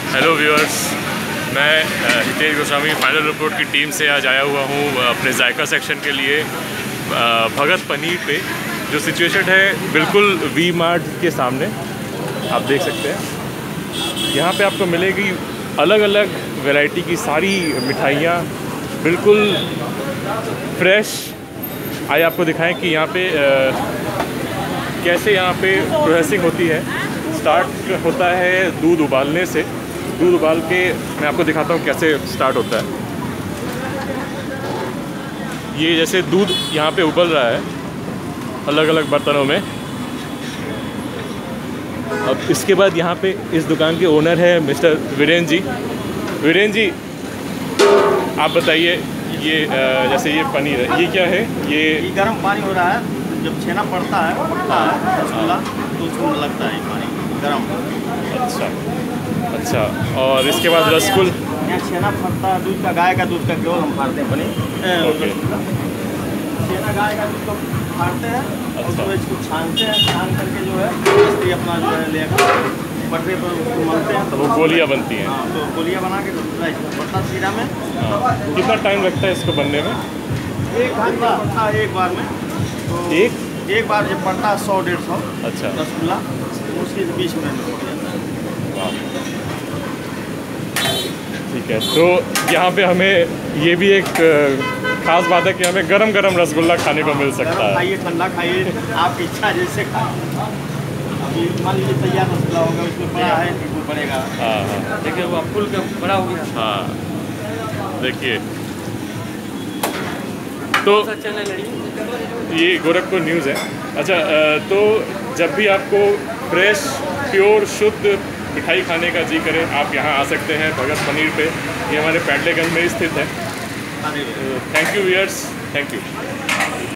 Hello viewers, मैं Hitesh Goswami final report की team से आज आया हुआ हूँ अपने जायका सेक्शन के लिए भगत पनीर पे। जो सिचुएशन है बिल्कुल वी मार्ट के सामने, आप देख सकते हैं। यहाँ पे आपको मिलेगी अलग अलग वैरायटी की सारी मिठाइयाँ, बिल्कुल फ्रेश। आइए आपको दिखाएं कि यहाँ पे कैसे यहाँ पे प्रोसेसिंग होती है। स्टार्ट होता है दूध उबालने से। दूध उबाल के मैं आपको दिखाता हूँ कैसे स्टार्ट होता है। ये जैसे दूध यहाँ पे उबल रहा है अलग अलग बर्तनों में। अब इसके बाद यहाँ पे इस दुकान के ओनर है मिस्टर वीरेन जी। वीरेन जी, आप बताइए, ये जैसे ये पनीर है, ये क्या है? ये गर्म पानी हो रहा है। जब छेना पड़ता है रसगुल्ला तो उसमें लगता है पानी गर्म। अच्छा। और इसके बाद रसगुल्ला, यहाँ छेना फटता है दूध का, गाय का दूध का केवल हम फाड़ते हैं पनीर। छेना गाय का दूध को फाड़ते हैं और उसको इसको छानते हैं। छान करके जो है मिस्त्री अपना जो है लेकर पटरे पर उसको मलते हैं, तो वो गोलियाँ बनती हैं। हाँ, तो गोलियाँ बना के पड़ता सीरा में। कितना टाइम लगता है इसको बनने में? एक घंटा पड़ता है एक बार में। तो एक बार जब पड़ता है 100-150 अच्छा रसगुल्ला, उसके 20 मिनट में हो जाता है। ठीक है, तो यहाँ पे हमें ये भी एक खास बात है कि हमें गरम गरम रसगुल्ला खाने को मिल सकता है। खाइए, ठंडा खाइए, आपकी इच्छा जैसे खाए। अभी मान लीजिए तैयार रसगुल्ला होगा, उसमें बड़ा है कि वो पड़ेगा। हाँ, देखिए वो फूल का बड़ा हो गया। हाँ, देखिए। तो ये गोरखपुर न्यूज़ है। अच्छा, तो जब भी आपको फ्रेश प्योर शुद्ध मिठाई खाने का जी करे, आप यहाँ आ सकते हैं भगत पनीर पे। ये हमारे पैडलेगंज में स्थित है। Thank you viewers, thank you.